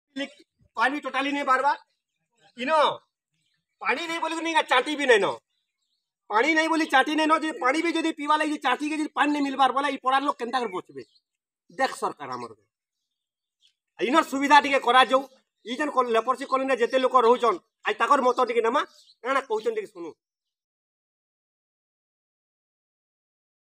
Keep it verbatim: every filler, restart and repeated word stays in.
पानी टोटाली नहीं बारवा इनो पानी नहीं बोली नहीं चाटी भी नहीं नो पानी नहीं बोली चाटी नहीं नो जे पानी भी जदी पीवा लगी चाटी के जदी पानी नहीं मिलबार बोला ई पड़ा लोग केनता कर बचबे देख सरकार हमर इनर सुविधा टिके करा जाऊ ई जन लेपर्सी कॉलोनी जेते लोक रहउछन आज ताकर मत टिके नमा एना कहउछन टिके सुनु।